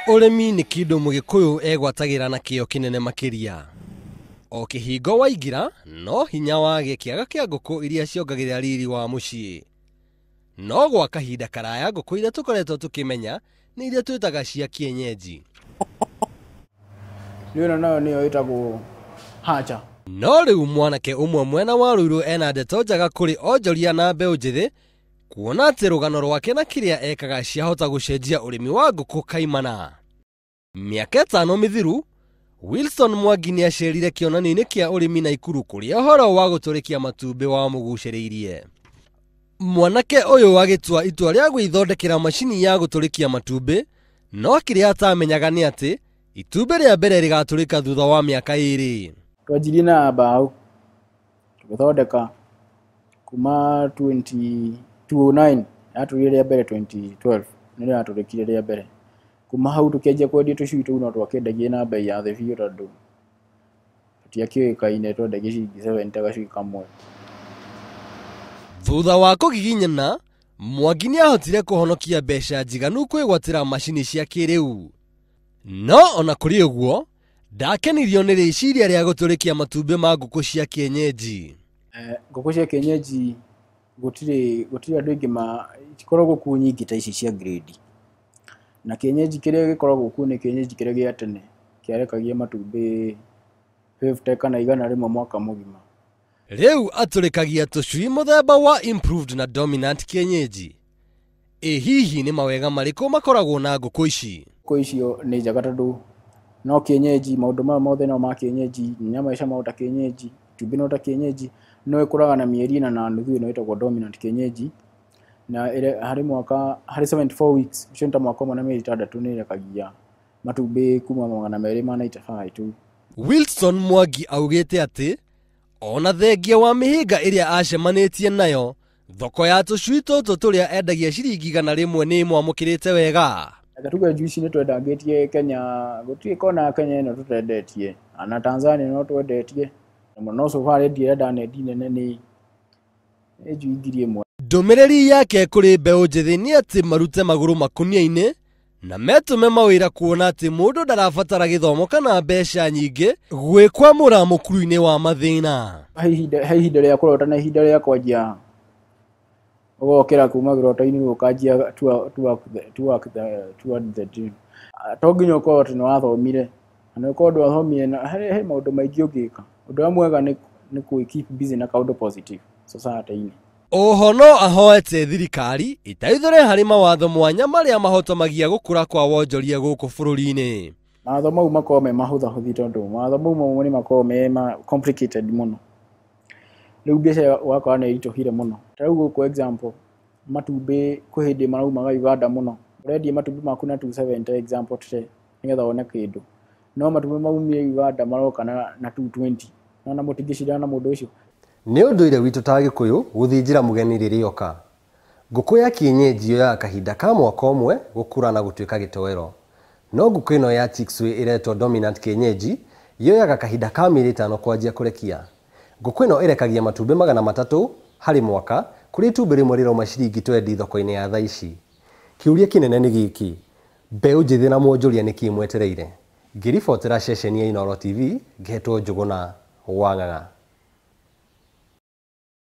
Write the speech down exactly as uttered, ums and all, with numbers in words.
Urimi ni kindu mugikuyu egwatagira na kio kinene makiria. O kihingo waigira no hinya wage kiaga kia nguku iria ciongagirira riri wa mucii. No gwa kahinda karaya nguku iria tukoretwo tukimenya ni iria twitaga cia kienyeji. Niyo nayo niyo itagwo hacha. No riu mwanake umwe mwena wa Ruiru ena ndeto njaga kuri onjoria na mbeu njithi kuona ati rugano rwake na kiria ekaga ciahota gucenjia urimi wa nguku kaimana. Miaka itano mithiru Wilson Mwangi ni acerire kionani-ini kia urimi na Ikuru kuria horo wa guturikia matumbi wa muguciriirie. Mwanake uyu agitua itua ria gwithondekera machini ya guturikia matumbi, no kiria atamenyaga ni ati itumbi ria mbere rigaturika thutha wa miaka iri. Twajirie na mbao tugithondeka kuma twenty oh nine aturire ria mbere twenty twelve nire aturikire ria mbere. Kuma hau tukianjia kwendia tucui tu no twakendagia na bei ya thĩ biũ tondu tutiakĩũĩkaine twendagia ciringi seventy gacui kamwe. Thutha wa kugiginyana, Mwangi ni ahotire kuhonokia mbeca njiganu kwigwatira machini cia kiriu. No ona kuri uguo ndakenirio ni riciria ria guturikia matumbi ma nguku cia kienyeji. Eh, nguku cia kienyeji gutire gutire andu aingi ma ikoragwo ku nyingi ta ici cia grade. Na kienyeji kiria gikoragwo ku ni kienyeji kiria gia tene kiarekagia matumbi fifty kana igana rimwe mwaka mugima. Riu aturikagia tucui muthemba wa improved na dominant kienyeji. E hihi ni mawega mariku makoragwo na nguku ici? Nguku icio ni njaga tondu no kienyeji maundu ma mothe no ma kienyeji, nyama icio maundu kienyeji, itumbĩ no ta kienyeji, no ikuraga na mieri ina na nuthu ino itagwo dominant kienyeji. Na ile hari mwaka hari seventy four weeks ucinta mwaka mwana mieri itandatu ni irekagia matumbi kuma magana meri ma ninety-five tu. Wilson Mwangi augite ati ona thengia wa mihinga iria acemanitie nayo, thoko ya tucui tutu turia endagia ciringi igana rimwe ni mwamukirite wega. Gatuga juici ni twendangitie Kenya, gutire kona Kenya ino tutwendetie, ana Tanzania no twendetie, no so far endie ndanedi nene ni eju ngiri imwe. Ndumiriri yake kuri mbeu njithi ni ati marute maguru makunia-ini na metume mawira kuona ati mundu ndarabatara githomo kana mbeca nyingi gwikwamura mukuru-ini wa mathina. Ihinda ihinda ria kurota na ihinda ria kwanjia ugokira kuma girota-ini ukanjia to toward the dream. To nginya ukorwo ati ni wathomire na ukorwo ndwathomire na he maundu maingi ungika. Undu mwega ni ni ku keep busy na kaundu positive society-ini. Oho no ahoete thirikari itaithure hari mawatho mwanya maria mahotomagia gukura kwa wonjoria guku bururi-ini. Mawatho mau makorwo me mahuthahuthi tondu mawatho mau mamwe ni makorwo me complicated muno. Riu biacara wakwa ni irituhire muno. Tarau guku example matumbi ku hindi maraumaga Uganda muno. Urendia matumbi maku na two seventy example today nigetha wone kindu. No matumbi maumire Uganda maroka na na two twenty. No na mutingicira na mundu ucio. Ni unduire witu ta Gikuyu guthinjira mugeni ririoka. Nguku ya kienyeji yo ya kahinda ka mwaka umwe gukura na gutuika gitowero. No nguku ino ya Chikswe iretwo dominant kienyeji yo ya kahinda ka mieri itano kwanjia kurekia. Nguku ino irekagia matumbi magana matatu hari mwaka kuri itumbĩ rimwe rirauma ciringi twendi thoko-ini ya thaici. Kiuria kinene ni giki, mbeu njithi na mwonjoria ni kimwetereire. Ngiribotera ceceni ya Inooro T V, ngetwo Njuguna Wang'ang'a.